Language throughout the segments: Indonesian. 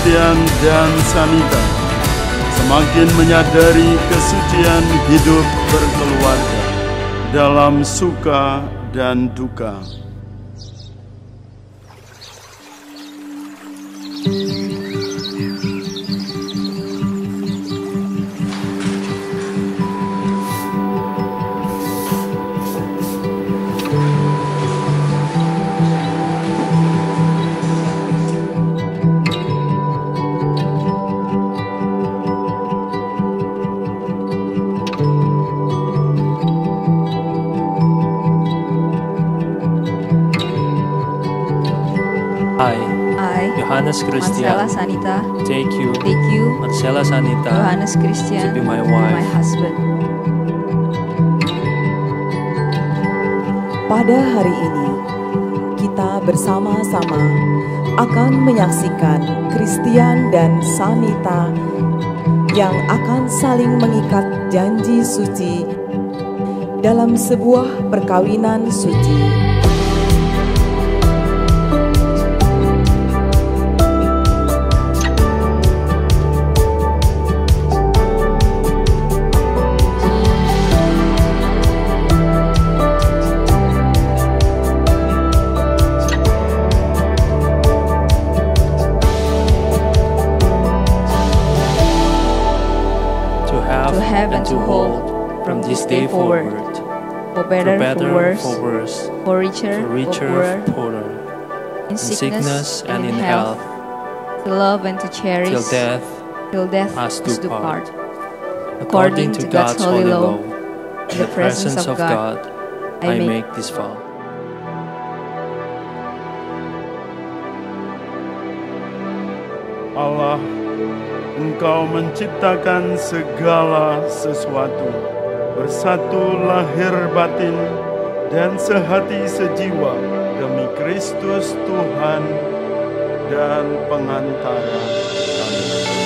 Christian dan Sanita semakin menyadari kesucian hidup berkeluarga dalam suka dan duka. I, Johannes Christian, Marcella Sanita, take you, Marcella Sanita, Johannes Christian, to be my my husband. Pada hari ini, kita bersama-sama akan menyaksikan Christian dan Sanita yang akan saling mengikat janji suci dalam sebuah perkawinan suci. to have and to hold from this day forward, For better, for worse, for richer, for for poorer, in sickness and in health, to love and to cherish, till death us us do do part. part. According to God's holy law, in the presence of God, I make this vow. Allah, Engkau menciptakan segala sesuatu, bersatu lahir batin dan sehati sejiwa demi Kristus Tuhan dan pengantara kami.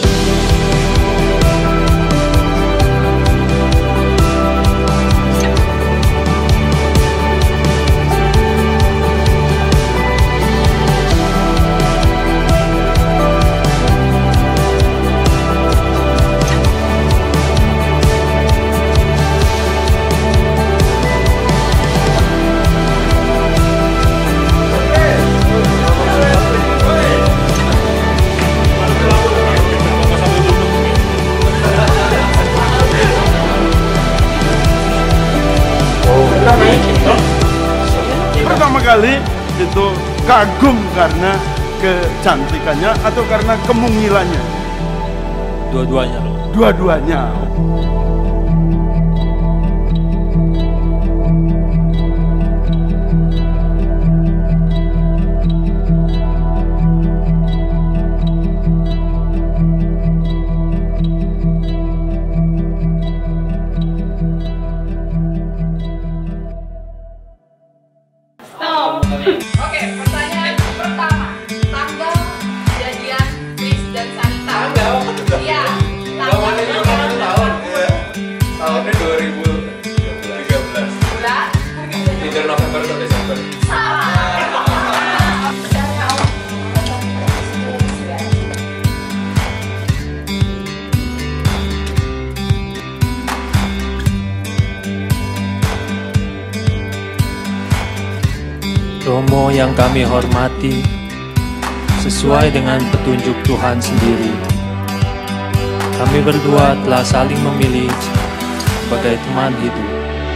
Pertama kali itu kagum karena kecantikannya atau karena kemungilannya? Dua-duanya. Dua-duanya. Oke, pertanyaan pertama. Tanggal kejadian Chris dan Sanita. Tanggal? Iya. Tahun. Tahunnya 2013. Bulan? Either November atau Desember. Romo yang kami hormati, sesuai dengan petunjuk Tuhan sendiri, kami berdua telah saling memilih sebagai teman hidup.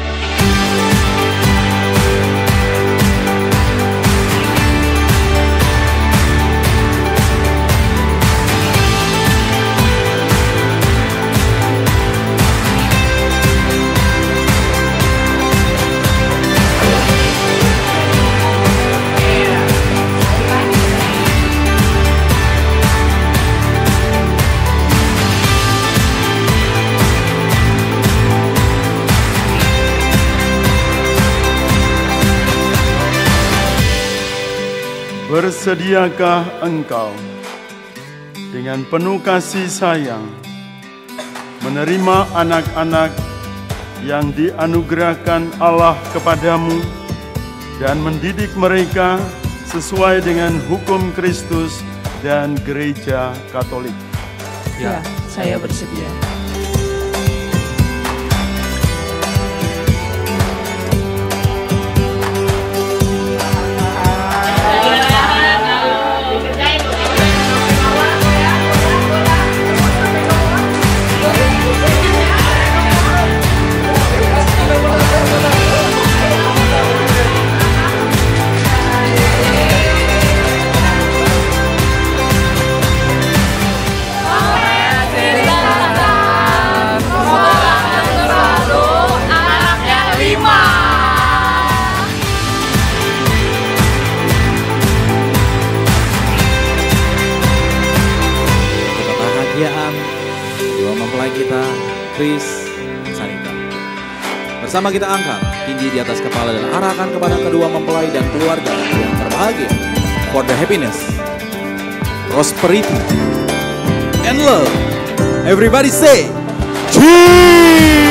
Bersediakah engkau dengan penuh kasih sayang menerima anak-anak yang dianugerahkan Allah kepadamu dan mendidik mereka sesuai dengan hukum Kristus dan Gereja Katolik. Ya, saya bersedia. Kedua mempelai kita, Chris dan Sanita. Bersama kita angkat tinggi di atas kepala dan arahkan kepada kedua mempelai dan keluarga yang berbahagia. For the happiness, prosperity, and love. Everybody say, cheers!